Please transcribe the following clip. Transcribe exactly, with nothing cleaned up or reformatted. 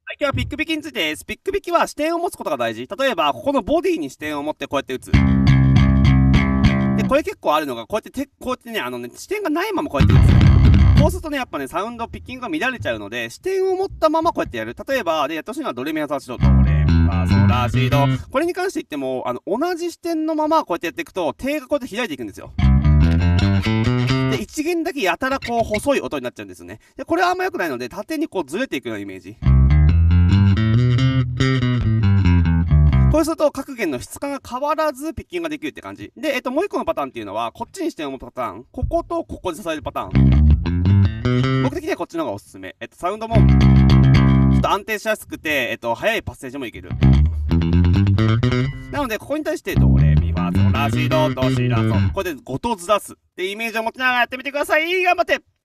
はい、今日はピック弾きについてです。ピック弾きは視点を持つことが大事。例えば、ここのボディに視点を持ってこうやって打つ。で、これ結構あるのが、こうやって手、こうやってね、あのね、視点がないままこうやって打つ。こうするとね、やっぱね、サウンド、ピッキングが乱れちゃうので、視点を持ったままこうやってやる。例えば、で、やってほしいのはドレミファソラシドと、ドレミファソラシド。これに関して言っても、あの、同じ視点のままこうやってやっていくと、手がこうやって開いていくんですよ。で、一弦だけやたらこう、細い音になっちゃうんですね。で、これはあんま良くないので、縦にこうずれていくようなイメージ。こうすると各弦の質感が変わらずピッキングができるって感じ。で、えっと、もう一個のパターンっていうのは、こっちに視点を持つパターン。こことここで支えるパターン。僕的にはこっちの方がおすすめ。えっと、サウンドも、ちょっと安定しやすくて、えっと、速いパッセージもいける。なので、ここに対して、ドレミファソラシドドシラソ。これでごとずらすってイメージを持ちながらやってみてください。頑張って